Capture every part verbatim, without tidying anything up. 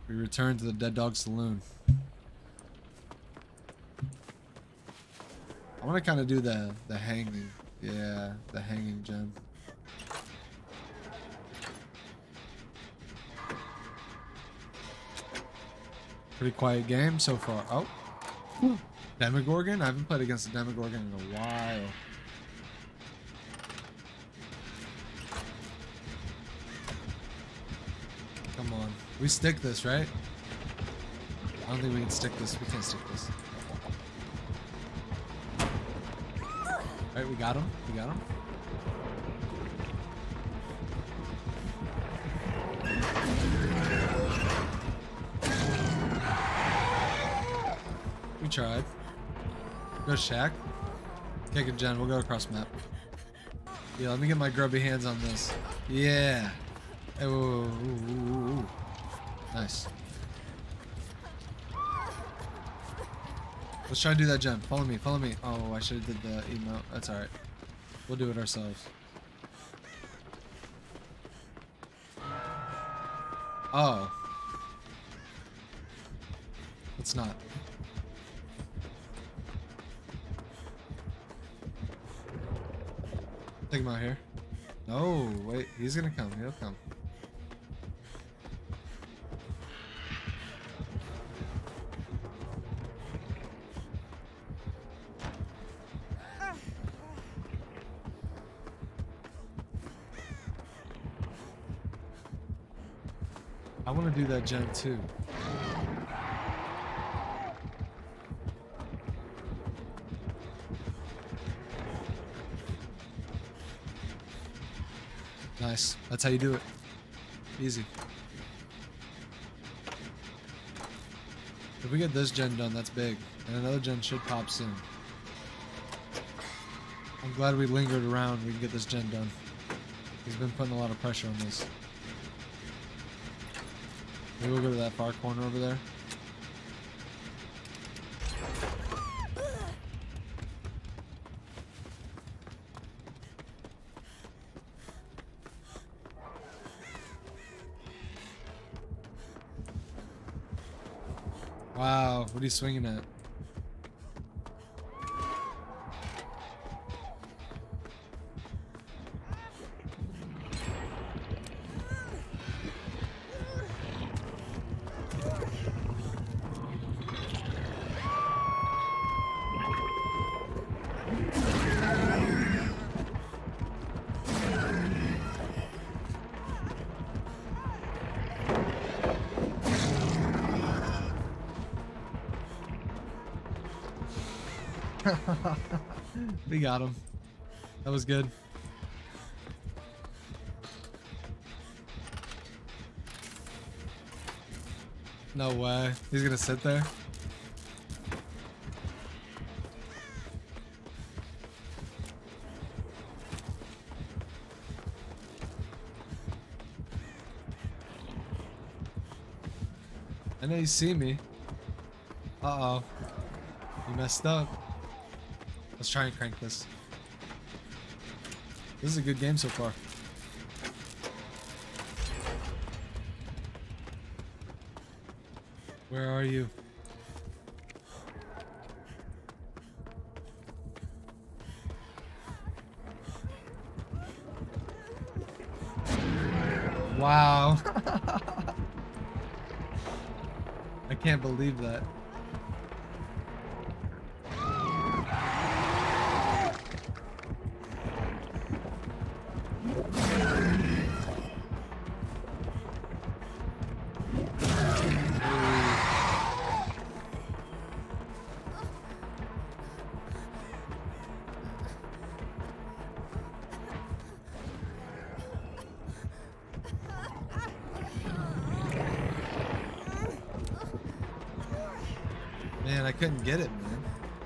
We return to the Dead Dog Saloon. I want to kind of do the the hanging, yeah, the hanging gen. Pretty quiet game so far. Oh, Demogorgon? I haven't played against a Demogorgon in a while. Come on, we stick this, right? I don't think we can stick this. We can't stick this. Alright, we got him. We got him. We tried. Go Shack. Kick it, Jen. We'll go across map. Yeah, let me get my grubby hands on this. Yeah. Hey, whoa, whoa, whoa, whoa, whoa. Nice. Let's try to do that, Jen. Follow me. Follow me. Oh, I should have did the emote. That's alright. We'll do it ourselves. Oh. Let's not. Take him out here. No, wait. He's gonna come. He'll come. I want to do that gen too. Nice. That's how you do it. Easy. If we get this gen done, that's big. And another gen should pop soon. I'm glad we lingered around. We can get this gen done. He's been putting a lot of pressure on this. Maybe we'll go to that far corner over there. Wow, what are you swinging at? We got him. That was good. No way. He's gonna sit there? I know you see me. Uh-oh. You messed up. Let's try and crank this. This is a good game so far. Where are you? Wow. I can't believe that. Man, I couldn't get it, man.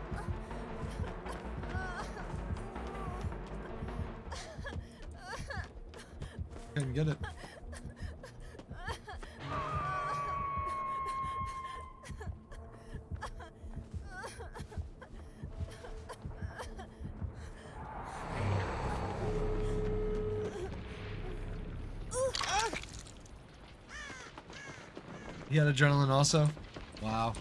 Couldn't get it. He had adrenaline also? Wow.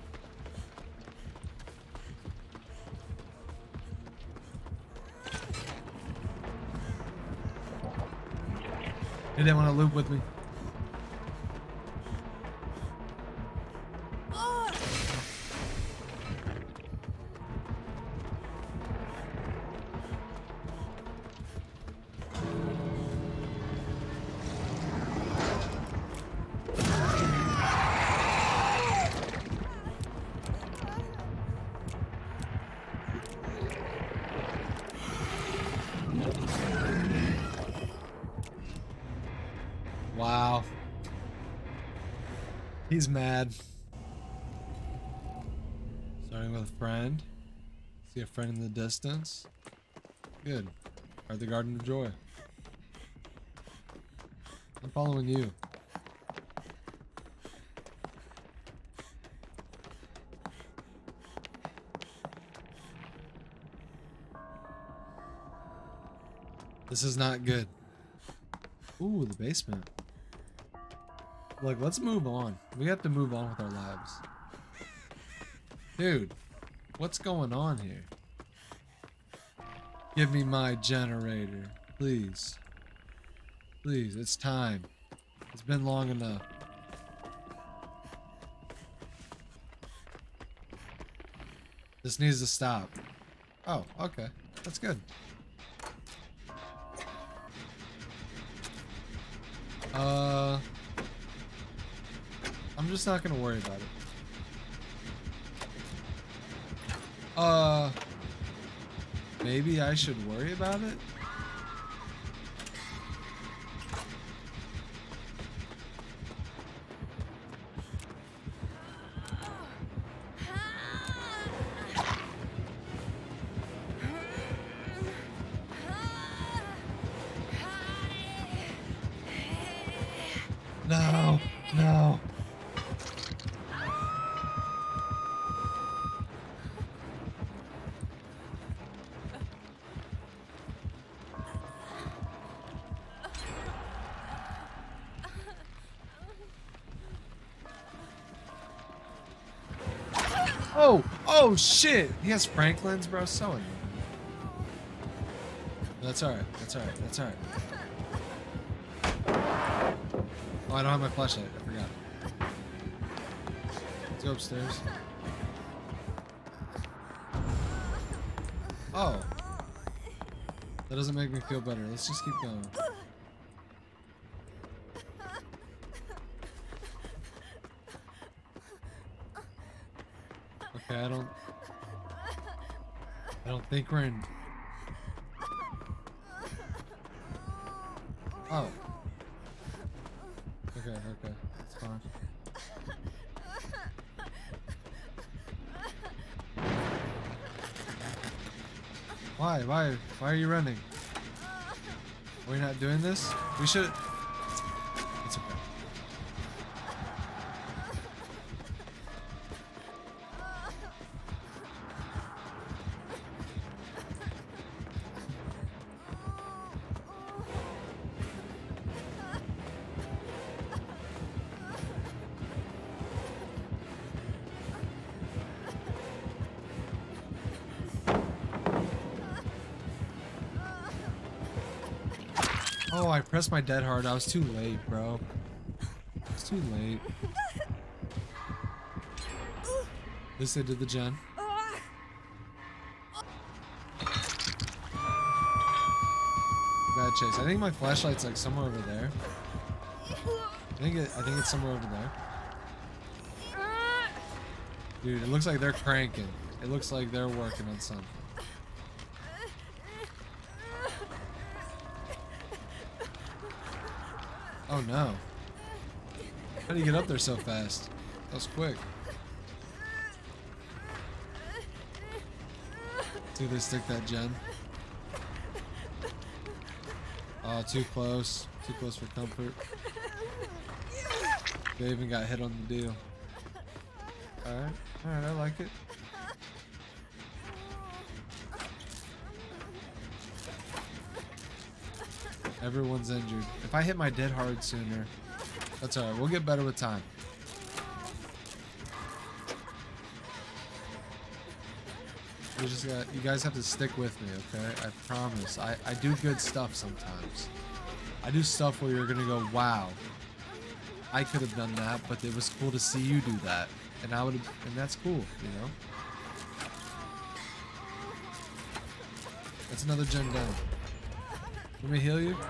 He didn't want to loop with me. Wow. He's mad. Starting with a friend. See a friend in the distance. Good. Are the Garden of Joy. I'm following you. This is not good. Ooh, the basement. Look, let's move on. We have to move on with our lives. Dude, what's going on here? Give me my generator, please. Please, it's time. It's been long enough. This needs to stop. Oh, okay. That's good. Uh... I'm just not gonna worry about it. Uh, maybe I should worry about it? No, no. Oh, oh shit! He has Franklin's, bro. So annoying. That's alright. That's alright. That's alright. Oh, I don't have my flashlight. I forgot. Let's go upstairs. Oh. That doesn't make me feel better. Let's just keep going. Okay, I don't... I don't think we're in... Oh. Okay, okay. It's fine. Why? Why? Why are you running? Are we not doing this? We should... It's okay. Oh, I pressed my dead hard. I was too late, bro. It's too late. At least I did the gen. Bad chase. I think my flashlight's like somewhere over there. I think it. I think it's somewhere over there. Dude, it looks like they're cranking. It looks like they're working on something. Oh no. How do you get up there so fast? That was quick. See if they stick that gen. Oh, too close. Too close for comfort. They even got hit on the deal. Alright. Alright, I like it. Everyone's injured. If I hit my dead hard sooner, that's alright. We'll get better with time. You just got, you guys have to stick with me, okay? I promise. I, I do good stuff sometimes. I do stuff where you're gonna go, wow, I could have done that, but it was cool to see you do that. And I would have, and that's cool, you know? That's another gen down. Let me heal you.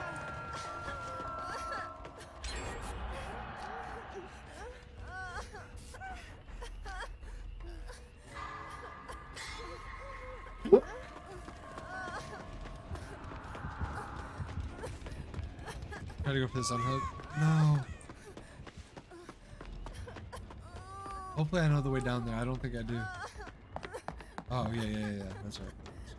Try to go for this unhook. No. Hopefully I know the way down there. I don't think I do. Oh, yeah, yeah, yeah, yeah. That's right.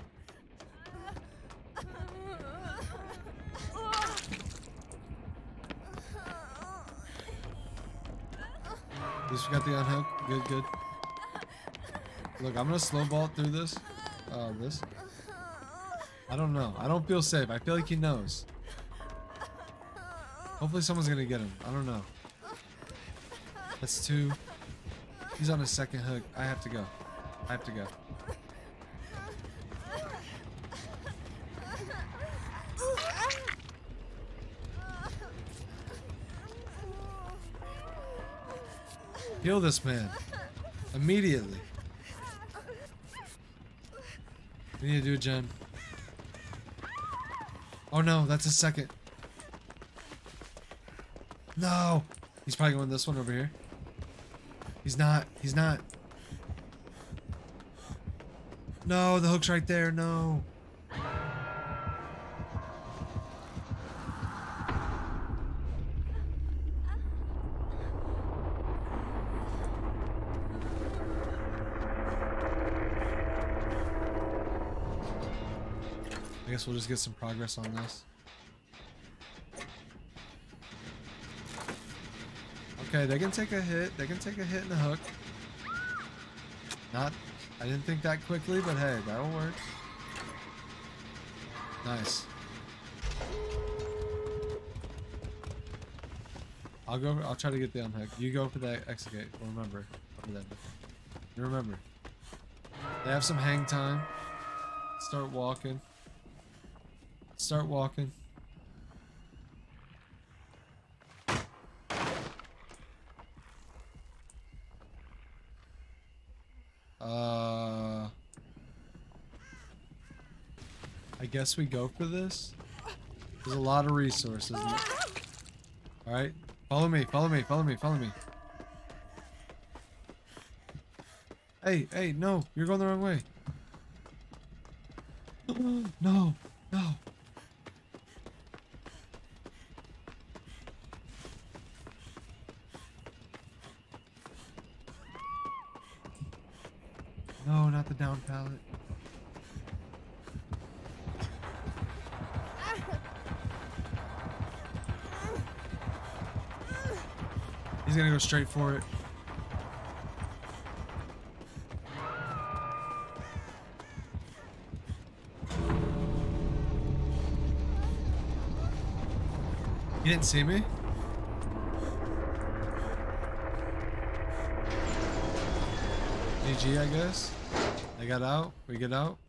At least we got the unhook. Good, good. Look, I'm gonna slow ball through this. Uh, this. I don't know. I don't feel safe. I feel like he knows. Hopefully someone's gonna get him. I don't know. That's two. He's on his second hook. I have to go. I have to go. Heal this man. Immediately. We need to do a gen. Oh no, that's his second. No! He's probably going this one over here. He's not. He's not. No, the hook's right there. No. I guess we'll just get some progress on this. Okay, they can take a hit. They can take a hit in the hook. Not, I didn't think that quickly, but hey, that'll work. Nice. I'll go. I'll try to get the unhook. You go for the exit gate. Remember. Remember that. You remember. They have some hang time. Start walking. Start walking. Uh, I guess we go for this. There's a lot of resources. All right, follow me, follow me, follow me, follow me. Hey, hey, no, you're going the wrong way. No, no. No, not the down pallet. He's gonna go straight for it. You didn't see me? G G, I guess. I got out. We get out.